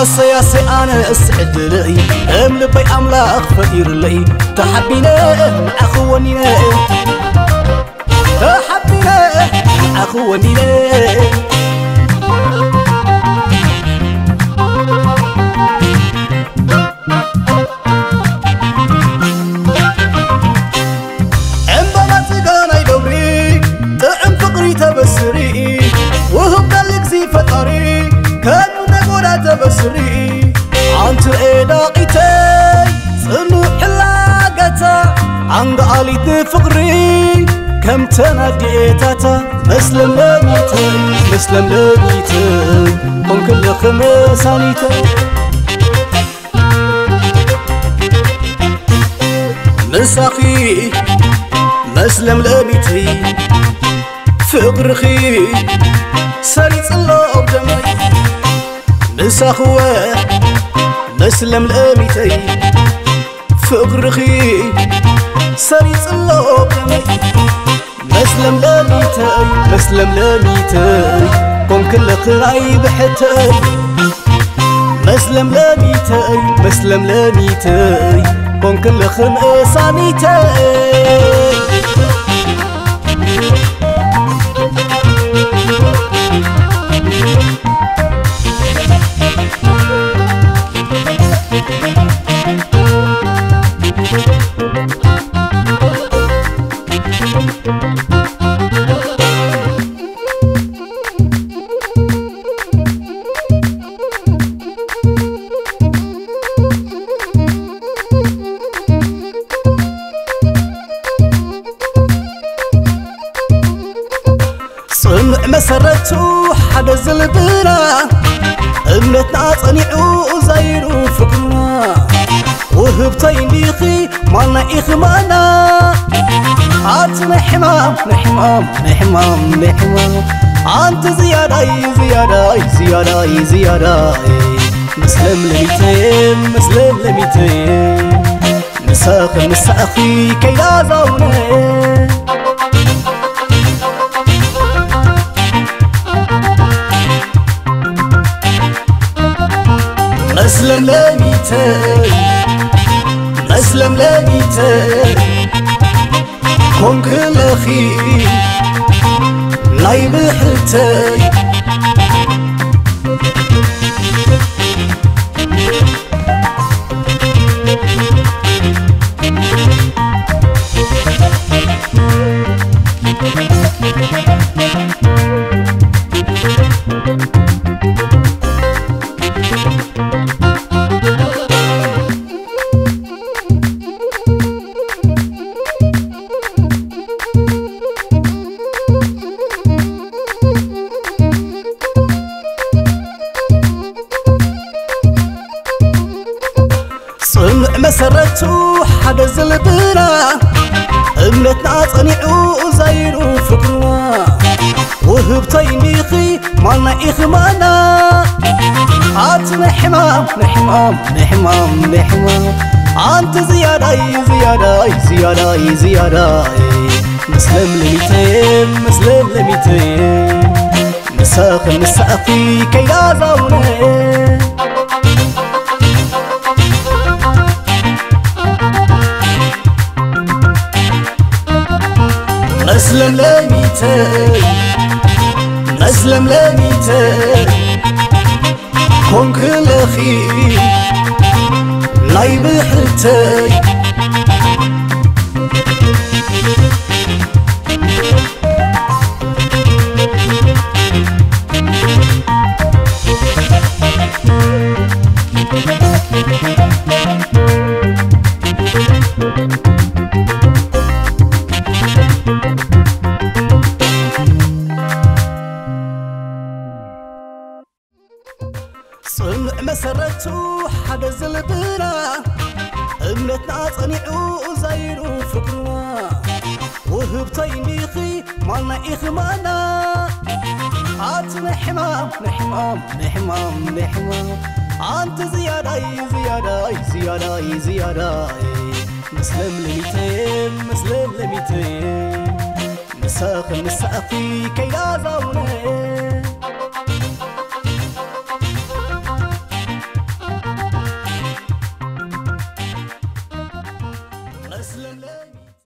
عصياسي أنا أسعد لي أملبي أملاك فقير لي تحبينا أخوانينا تحبينا أخوانينا عمبما تقانا يدوري طعم فقري تبسري وهم دلك زي فطري كانوا نقولا تبسري عنت إداقيتي صنو حلاقتا عن قاليت فقري كم تناديتاتا مسلم لنيتي من كل خمسانيتي مساخي مسلم لنيتي فقرخي سريت الله بدمي مساخوه مسلم لنيتي فقرخي سريت الله بدمي مسلم لنيتي قم كل قراي بحتي مسلم لنيتي قم كل خمسانيتي صنع مسرته حدا زلبنا امنتنا صنيعو زيرو فكرنا وهبتين ليخي مالنا إخمانا عاتنا حمام عانت زيادة مسلم لميتي مساخي كي لا زوني مسلم لنيتي كون كل أخي لاي بحرتي صنع مسرته حدا زلبنا امنتنا صنيعو زيرو فكرنا وهبتين ليخي مالنا إخمانا عاتنا حمام عانت زيادة مسلم لميتي مساخي كي لا زوني مسلم لنيتي كون كل أخي لاي بحرتي صنع مسرته حدا زلبنا امنتنا صنيعو زيرو فكرنا وهبتين ليخي مالنا إخمانا عاتنا حمام عانت زيادة مسلم لميتي مساخي كي لا زوني